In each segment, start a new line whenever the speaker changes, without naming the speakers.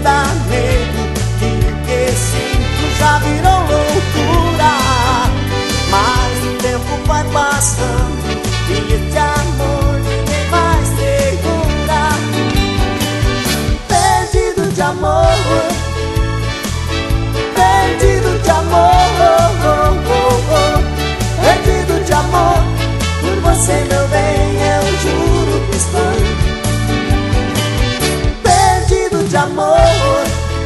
dá medo, que o que sinto já virou loucura. Mas o tempo vai passando e este amor ninguém mais segura. Perdido de amor, perdido de amor, perdido de amor. Por você, meu bem, eu juro que estou perdido de amor,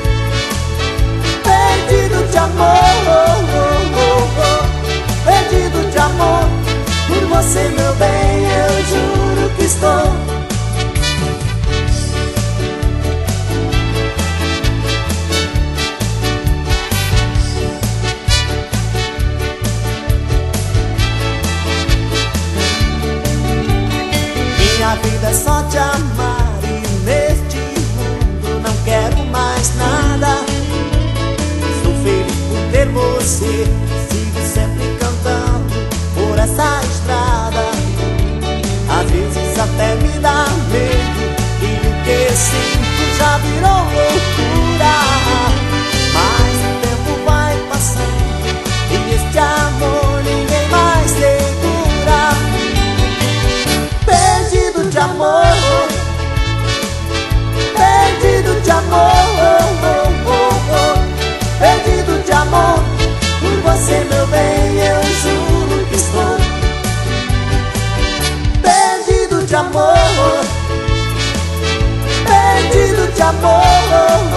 perdido de amor, perdido de amor. Por você, meu bem, eu juro que estou. Minha vida é só te amar e neste mundo não quero mais nada. Sou feliz por ter você, sigo sempre cantando por essa estrada. Às vezes até me dá medo, e o que sinto já virou loucura. Mas o tempo vai passando e este amor ninguém mais segura. Perdido de amor, perdido de amor, perdido de amor. Por você, meu bem, eu juro que estou perdido de amor, perdido de amor.